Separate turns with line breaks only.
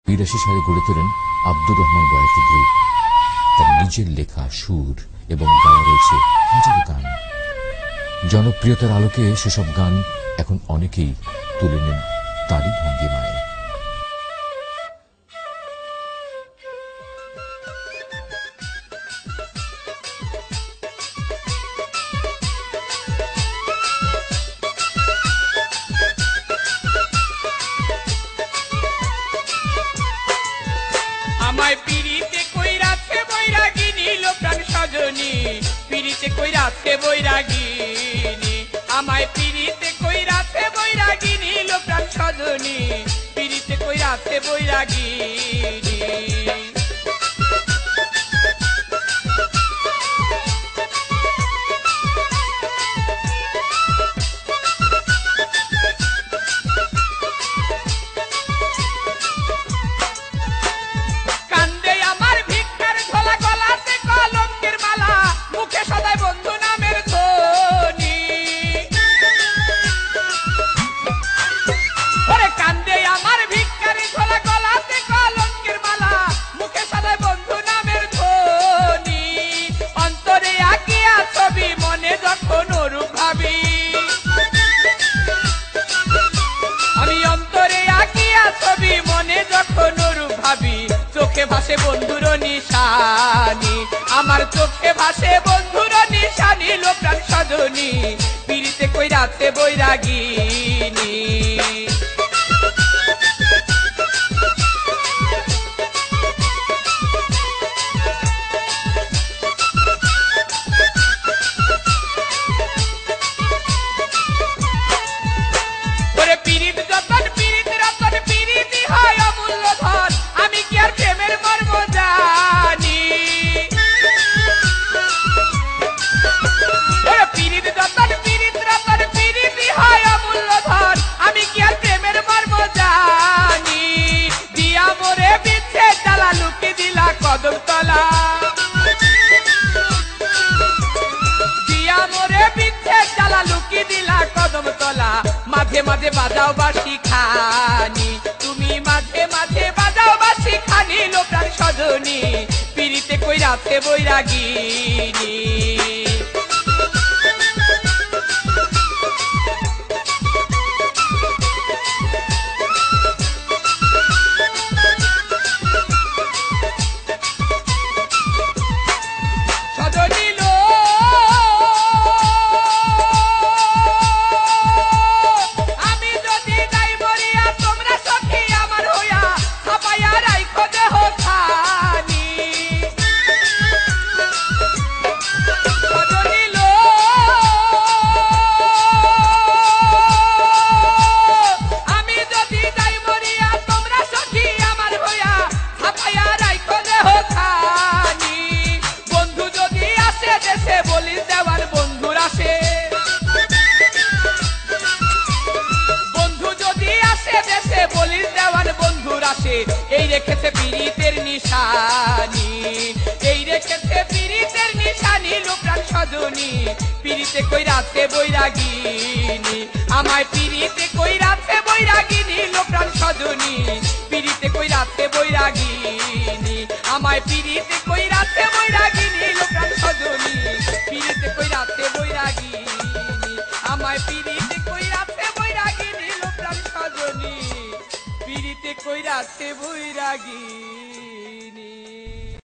বিরাশি সালে গড়ে তোলেন আব্দুর রহমান বয়াতি গ্রুপ। তার নিজের লেখা সুর এবং গাওয়া রয়েছে হাজারো গান। জনপ্রিয়তার আলোকে সেসব গান এখন অনেকেই তুলে নেন তারই ভঙ্গিমায়।
আমায় পিড়িতে কইরাছে বৈরাগিনী লোপ্রাণ সজনী, পিড়িতে কইরাছে বৈরাগিনী। আমায় পিড়িতে কইরাছে বৈরাগিনী লোপ্রাণ সজনী, পিড়িতে কইরাছে বৈরাগিনী। চোখে ভাসে বন্ধুর নিশানি, আমার চোখে ভাসে বন্ধুর নিশানি লোপ্রাণ সজনী, পিড়িতে কইরাছে বৈরাগিনী। মাঝে মাঝে বাজাও বাঁশি খানি, তুমি মাঝে মাঝে বাজাও বাঁশি খানি লোপ্রাণ সজনী, পিড়িতে কইরাছে বৈরাগিনী। এই রেখেছে পিড়িতের নিশানি, এই রেখেছে পিড়িতের নিশানি লোপ্রাণ সজনী, পিড়িতে কইরাছে বৈরাগিনী। আমায় পিড়িতে কইরাছে বৈরাগিনী লোপ্রাণ সজনী, পিড়িতে কইরাছে বৈরাগিনী। আমায় পিড়িতে কইরাছে বৈরাগিনী লোপ্রাণ সজনী, পিড়িতে কইরাছে বৈরাগিনী। আমায় পিড়িতে কইরাছে বৈরাগিনী লোপ্রাণ সজনী, পিড়িতে কইরাছে বৈরাগী।